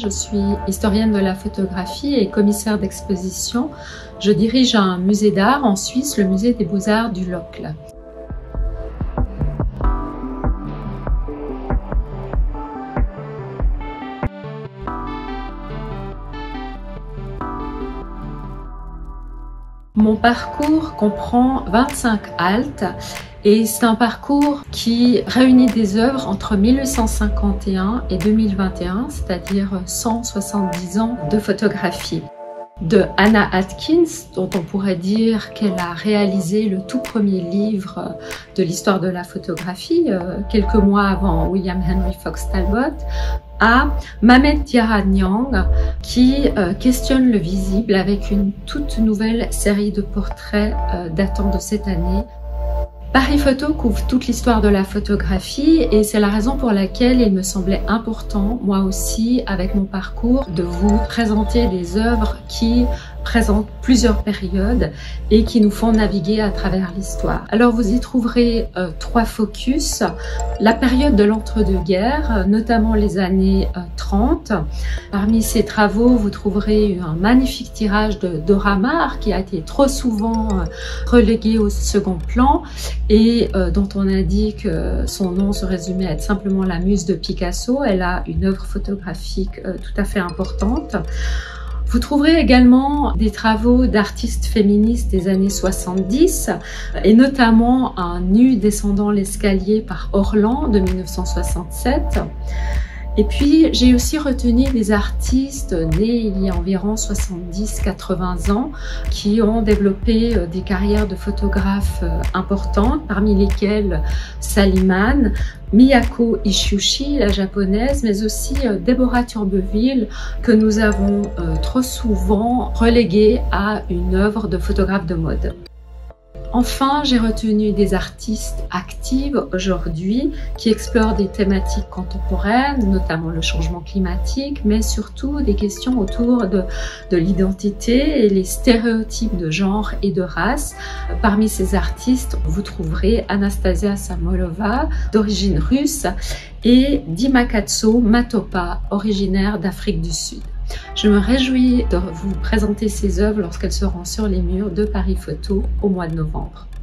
Je suis historienne de la photographie et commissaire d'exposition. Je dirige un musée d'art en Suisse, le musée des Beaux-Arts du Locle. Mon parcours comprend 25 haltes et c'est un parcours qui réunit des œuvres entre 1851 et 2021, c'est-à-dire 170 ans de photographie. De Hannah Atkins, dont on pourrait dire qu'elle a réalisé le tout premier livre de l'histoire de la photographie, quelques mois avant William Henry Fox Talbot, à Mamet Diarra-Niang, qui questionne le visible avec une toute nouvelle série de portraits datant de cette année. Paris Photo couvre toute l'histoire de la photographie et c'est la raison pour laquelle il me semblait important, moi aussi, avec mon parcours, de vous présenter des œuvres qui présentent plusieurs périodes et qui nous font naviguer à travers l'histoire. Alors vous y trouverez trois focus. La période de l'entre-deux-guerres, notamment les années 30. Parmi ces travaux, vous trouverez un magnifique tirage de Dora Maar qui a été trop souvent relégué au second plan et dont on a dit que son nom se résumait à être simplement la muse de Picasso. Elle a une œuvre photographique tout à fait importante. Vous trouverez également des travaux d'artistes féministes des années 70 et notamment un nu descendant l'escalier par Orlan de 1967. Et puis j'ai aussi retenu des artistes nés il y a environ 70-80 ans qui ont développé des carrières de photographes importantes, parmi lesquelles Saliman, Miyako Ishiushi, la japonaise, mais aussi Deborah Turbeville, que nous avons trop souvent reléguée à une œuvre de photographe de mode. Enfin, j'ai retenu des artistes actives aujourd'hui qui explorent des thématiques contemporaines, notamment le changement climatique, mais surtout des questions autour de l'identité et les stéréotypes de genre et de race. Parmi ces artistes, vous trouverez Anastasia Samolova, d'origine russe, et Dimakatso Matopa, originaire d'Afrique du Sud. Je me réjouis de vous présenter ces œuvres lorsqu'elles seront sur les murs de Paris Photo au mois de novembre.